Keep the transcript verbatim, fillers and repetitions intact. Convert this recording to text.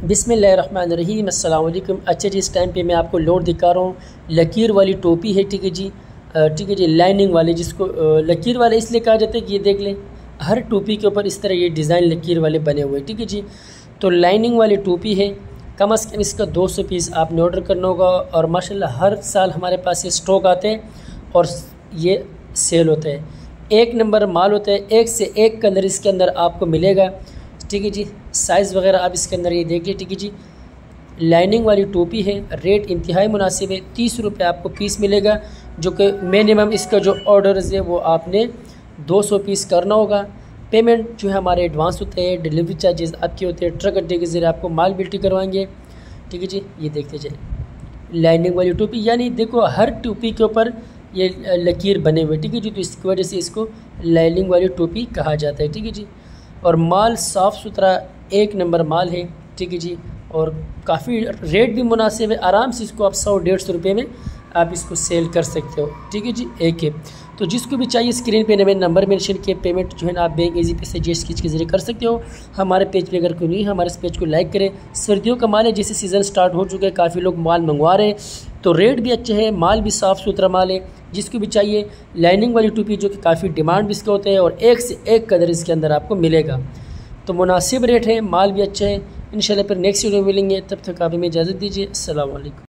बिस्मिल्लाहिर्रहमानिर्रहीम, अस्सलाम वालेकुम। अच्छा जी, इस टाइम पे मैं आपको लोड दिखा रहा हूँ। लकीर वाली टोपी है, ठीक है जी, ठीक है जी, लाइनिंग वाली, जिसको लकीर वाले इसलिए कहा जाता है कि ये देख लें, हर टोपी के ऊपर इस तरह ये डिज़ाइन लकीर वाले बने हुए हैं, ठीक है जी। तो लाइनिंग वाली टोपी है, कम अज़ कम इसका दो सौ पीस आपने ऑर्डर करना होगा। और माशाल्लाह हर साल हमारे पास ये स्टॉक आते हैं और ये सेल होते हैं। एक नंबर माल होता है, एक से एक कलर इसके अंदर आपको मिलेगा, ठीक है जी। साइज़ वगैरह आप इसके अंदर ये देख लीजिए, ठीक है जी। लाइनिंग वाली टोपी है, रेट इंतहाई मुनासिब है, तीस रुपये आपको पीस मिलेगा, जो कि मिनिमम इसका जो ऑर्डर है वो आपने दो सौ पीस करना होगा। पेमेंट जो है हमारे एडवांस होते हैं, डिलीवरी चार्जेस आपके होते हैं, ट्रक अड्डे के ज़रिए आपको माल बिल्टी करवाएंगे, ठीक है जी। ये देखते चले लाइनिंग वाली टोपी, यानी देखो हर टोपी के ऊपर ये लकीर बने हुए, ठीक है जी। तो इसकी वजह से इसको लाइनिंग वाली टोपी कहा जाता है, ठीक है जी। और माल साफ़ सुथरा एक नंबर माल है, ठीक है जी। और काफ़ी रेट भी मुनासिब है, आराम से इसको आप सौ डेढ़ सौ रुपये में आप इसको सेल कर सकते हो, ठीक है जी। एक है तो जिसको भी चाहिए स्क्रीन पे नंबर नंबर मेंशन किए, पेमेंट जो है ना आप बैंक ईजी पे से जीएस के जरिए कर सकते हो। हमारे पेज पे अगर कोई नहीं है, हमारे इस पेज को लाइक करें। सर्दियों का माल है, जैसे सीज़न स्टार्ट हो चुका है, काफ़ी लोग माल मंगवा रहे हैं, तो रेट भी अच्छे है, माल भी साफ़ सुथरा माल है। जिसको भी चाहिए लाइनिंग वाली टोपी, जो कि काफ़ी डिमांड भी इसके होते हैं, और एक से एक कलर इसके अंदर आपको मिलेगा। तो मुनासिब रेट है, माल भी अच्छा है। इंशाल्लाह फिर नेक्स्ट वीडियो में मिलेंगे, तब तक आप हमें इजाज़त दीजिए। अस्सलाम वालेकुम।